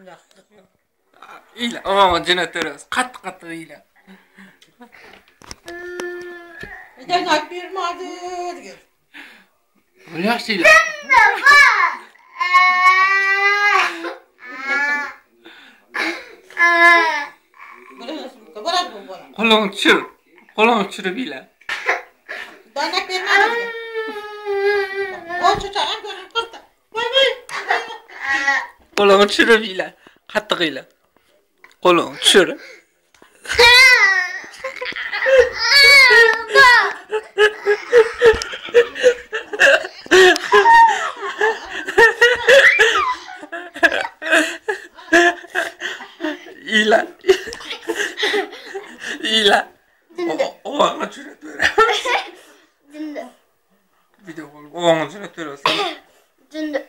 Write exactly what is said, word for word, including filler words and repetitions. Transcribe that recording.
İyla, oğlum jenatörüz. Qattiq qattiq iyla. Denak bermadi degan. Bu yaxshi iyla. Qo'lingni tushir. Qo'lingni tushirib iyla. Denak bermadi degan. O cho'chaqam ko'rib qirdi. Voy voy. Qo'lingni tushirib iyla. Qattiq iyla. Qo'lingni tushir. İla. İla. Oğlanı çürütür. Dindi. Video kol. Oğlanı çürütür. Dindi.